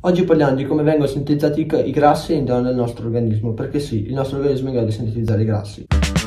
Oggi parliamo di come vengono sintetizzati i grassi all'interno del nostro organismo, perché sì, il nostro organismo è in grado di sintetizzare i grassi.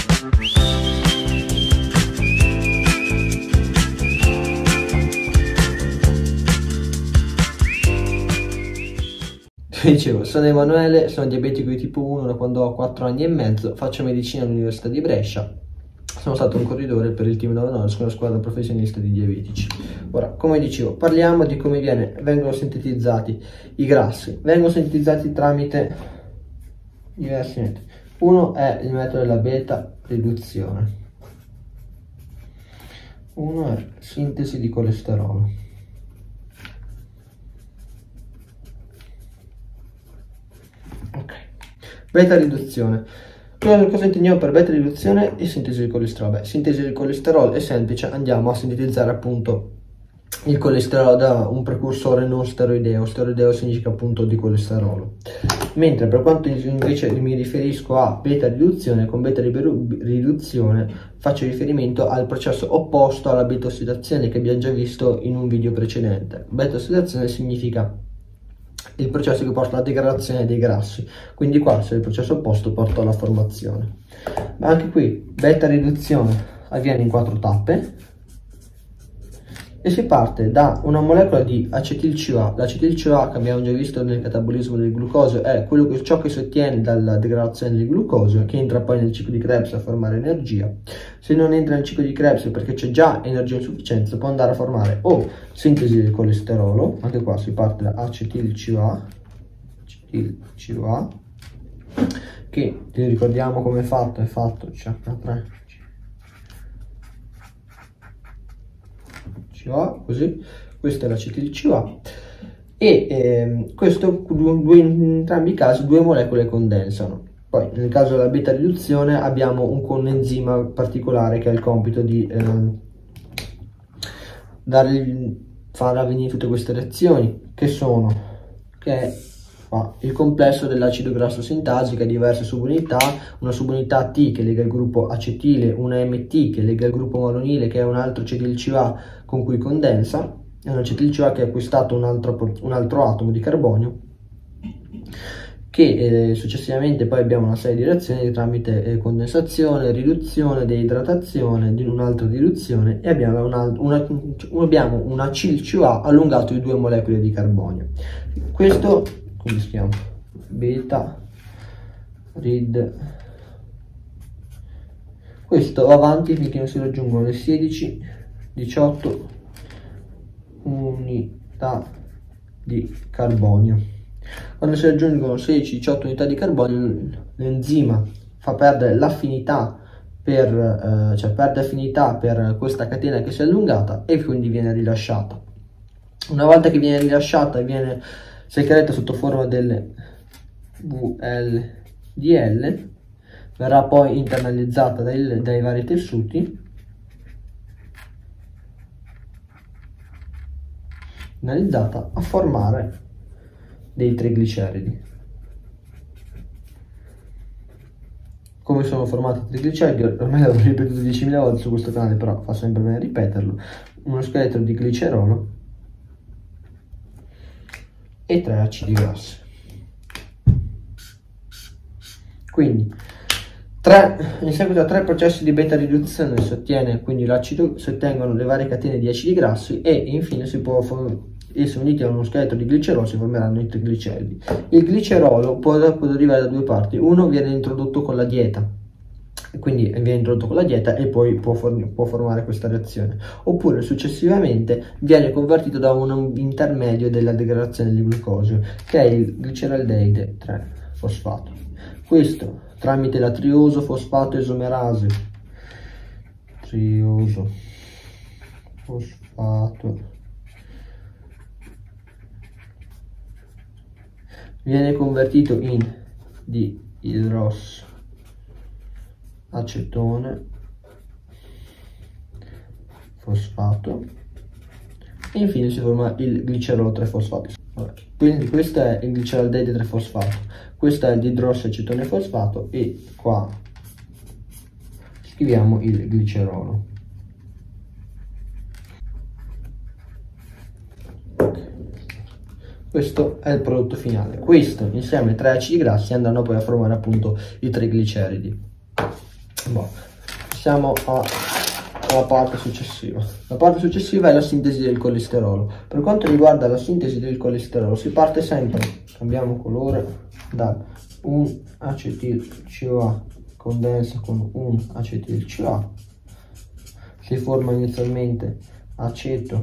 Dicevo, sono Emanuele, sono diabetico di tipo 1 da quando ho 4 anni e mezzo, faccio medicina all'Università di Brescia, sono stato un corridore per il team Novo Nordisk con la squadra professionista di diabetici. Ora, come dicevo, parliamo di come vengono sintetizzati i grassi. Vengono sintetizzati tramite diversi metodi. Uno è il metodo della beta riduzione, uno è sintesi di colesterolo. Ok, beta riduzione. Cosa intendiamo per beta riduzione e sintesi di colesterolo? Beh, sintesi di colesterolo è semplice, andiamo a sintetizzare appunto il colesterolo da un precursore non steroideo. Steroideo significa appunto di colesterolo. Mentre per quanto invece mi riferisco a beta riduzione, con beta riduzione faccio riferimento al processo opposto alla beta ossidazione che abbiamo già visto in un video precedente. Beta ossidazione significa il processo che porta alla degradazione dei grassi, quindi qua se il processo opposto porta alla formazione. Ma anche qui beta riduzione avviene in 4 tappe e si parte da una molecola di acetil-CoA. L'acetil-CoA, che abbiamo già visto nel catabolismo del glucosio, è ciò che si ottiene dalla degradazione del glucosio, che entra poi nel ciclo di Krebs a formare energia. Se non entra nel ciclo di Krebs perché c'è già energia in sufficienza, può andare a formare o sintesi del colesterolo, anche qua si parte da acetil-CoA, che ricordiamo come è fatto CH3, così, questo è l'acetil-CoA e in entrambi i casi due molecole condensano. Poi nel caso della beta riduzione abbiamo un coenzima particolare che ha il compito di far avvenire tutte queste reazioni, che è il complesso dell'acido grasso sintasi, che ha diverse subunità, una subunità T che lega il gruppo acetile, una MT che lega il gruppo malonile, che è un altro acetil-CoA con cui condensa, è un acetil-CoA che ha acquistato un altro atomo di carbonio, che successivamente poi abbiamo una serie di reazioni tramite condensazione, riduzione, deidratazione, un'altra diluzione, e abbiamo un acil-CoA allungato di 2 molecole di carbonio. Questo quindi si chiama beta rid. Questo va avanti finché non si raggiungono le 16-18 unità di carbonio. Quando si raggiungono 16-18 unità di carbonio, l'enzima fa perdere l'affinità perde affinità per questa catena che si è allungata e quindi viene rilasciata. Una volta che viene rilasciata viene secreta sotto forma delle VLDL, verrà poi internalizzata dai vari tessuti, finalizzata a formare dei trigliceridi. Come sono formati i trigliceridi? Ormai l'avevo ripetuto 10.000 volte su questo canale, però fa sempre bene ripeterlo. Uno scheletro di glicerolo e 3 acidi grassi. Quindi in seguito a 3 processi di beta riduzione si ottengono le varie catene di acidi grassi e infine se uniti a uno scheletro di glicerolo si formeranno i trigliceridi. Il glicerolo può derivare da 2 parti. Uno viene introdotto con la dieta, quindi viene introdotto con la dieta e poi può formare questa reazione, oppure successivamente viene convertito da un intermedio della degradazione del glucosio, che è il gliceraldeide 3-fosfato. Questo tramite la trioso fosfato esomerasi, viene convertito in diidrosacetone fosfato e infine si forma il glicerolo 3-fosfato. Quindi questo è il gliceraldeide 3-fosfato, questo è il diidrosacetone fosfato e qua scriviamo il glicerolo. Questo è il prodotto finale. Questo insieme ai 3 acidi grassi andranno poi a formare appunto i trigliceridi. Boh. Siamo alla parte successiva. La parte successiva è la sintesi del colesterolo. Per quanto riguarda la sintesi del colesterolo si parte sempre, cambiamo colore, da un acetil-CoA condensa con un acetil-CoA, si forma inizialmente aceto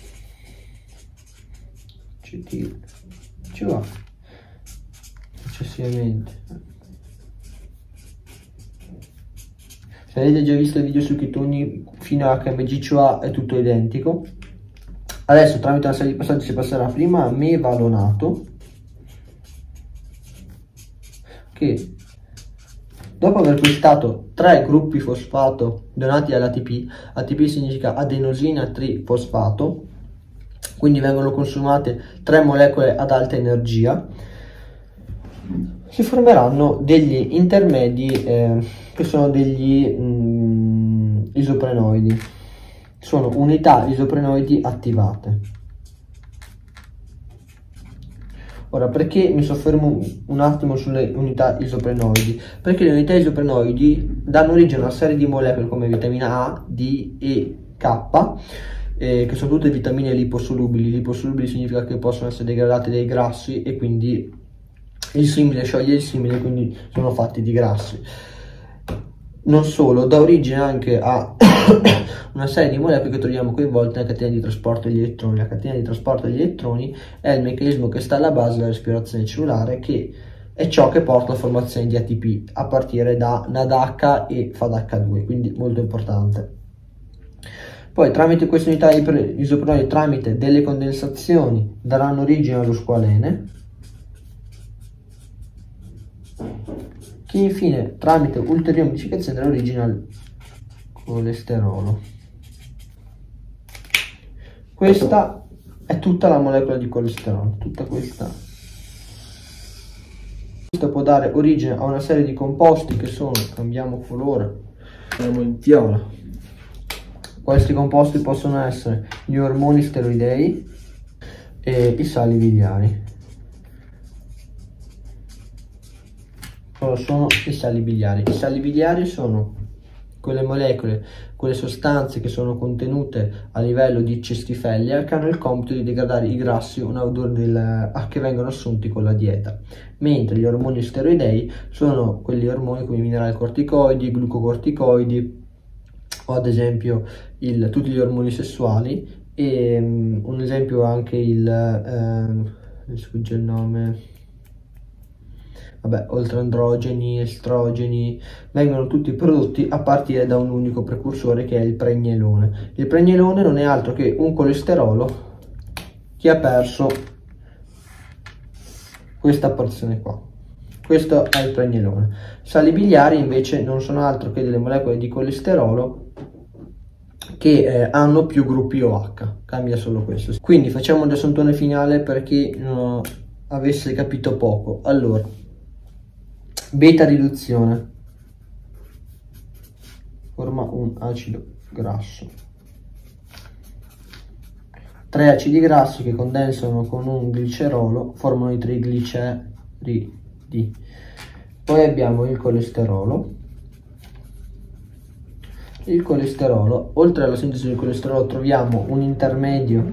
acetil-CoA, successivamente. Se avete già visto il video su ketoni fino a HMG-CoA è tutto identico. Adesso tramite una serie di passaggi si passerà prima a mevalonato, che dopo aver questato 3 gruppi fosfato donati all'ATP, ATP significa adenosina trifosfato, quindi vengono consumate 3 molecole ad alta energia, si formeranno degli intermedi che sono degli isoprenoidi, sono unità isoprenoidi attivate. Ora, perché mi soffermo un attimo sulle unità isoprenoidi? Perché le unità isoprenoidi danno origine a una serie di molecole come vitamina A, D, E, K, che sono tutte vitamine liposolubili. Liposolubili significa che possono essere degradate dai grassi e quindi il simile scioglie il simile, quindi sono fatti di grassi. Non solo, dà origine anche a una serie di molecole che troviamo coinvolte nella catena di trasporto degli elettroni. La catena di trasporto degli elettroni è il meccanismo che sta alla base della respirazione cellulare, che è ciò che porta alla formazione di ATP a partire da NADH e FADH2, quindi molto importante. Poi tramite queste unità isoprenoidi, tramite delle condensazioni, daranno origine allo squalene, che infine tramite ulteriore modificazione darà origine al colesterolo. Questa è tutta la molecola di colesterolo, tutta questa. Questo può dare origine a una serie di composti che sono, cambiamo colore, siamo in viola. Questi composti possono essere gli ormoni steroidei e i sali biliari. Cosa sono i sali biliari? I sali biliari sono quelle molecole, quelle sostanze che sono contenute a livello di cestifeglia, che hanno il compito di degradare i grassi che vengono assunti con la dieta, mentre gli ormoni steroidei sono quegli ormoni come i minerali corticoidi, i glucocorticoidi o ad esempio tutti gli ormoni sessuali, e un esempio anche mi sfugge il nome, vabbè, oltre androgeni, estrogeni, vengono tutti prodotti a partire da un unico precursore che è il pregnenolone. Il pregnenolone non è altro che un colesterolo che ha perso questa porzione qua. Questo è il pregnenolone. Sali biliari invece non sono altro che delle molecole di colesterolo che hanno più gruppi OH, cambia solo questo. Quindi facciamo un riassuntone finale per chi non avesse capito poco. Allora, beta riduzione forma un acido grasso, 3 acidi grassi che condensano con un glicerolo formano i trigliceridi. Poi abbiamo il colesterolo. Il colesterolo, oltre alla sintesi del colesterolo troviamo un intermedio,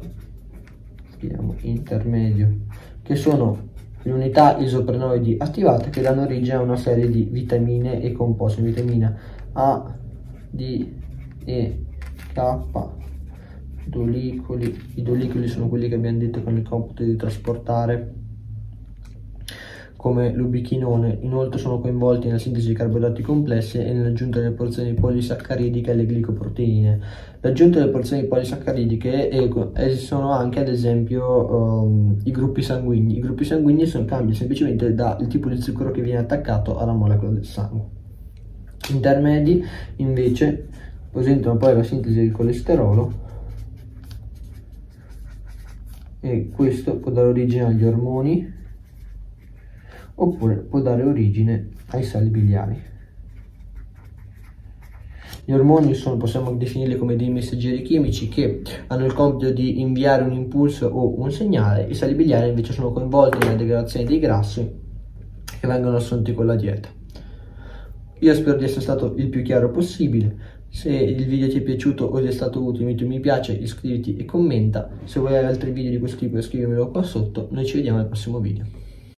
che sono le unità isoprenoidi attivate che danno origine a una serie di vitamine e composti, vitamina A, D, E, K, dolicoli. I dolicoli sono quelli che abbiamo detto con il compito di trasportare, come l'ubichinone. Inoltre sono coinvolti nella sintesi di carboidrati complessi e nell'aggiunta delle porzioni polisaccharidiche alle glicoproteine. L'aggiunta delle porzioni polisaccharidiche sono anche ad esempio i gruppi sanguigni. I gruppi sanguigni cambiano semplicemente dal tipo di zucchero che viene attaccato alla molecola del sangue. Intermedi invece presentano poi la sintesi del colesterolo, e questo può dare origine agli ormoni oppure può dare origine ai sali biliari. Gli ormoni possiamo definirli come dei messaggeri chimici che hanno il compito di inviare un impulso o un segnale. I sali biliari invece sono coinvolti nella degradazione dei grassi che vengono assunti con la dieta. Io spero di essere stato il più chiaro possibile. Se il video ti è piaciuto o ti è stato utile, metti un mi piace, iscriviti e commenta. Se vuoi altri video di questo tipo, scrivimelo qua sotto. Noi ci vediamo al prossimo video.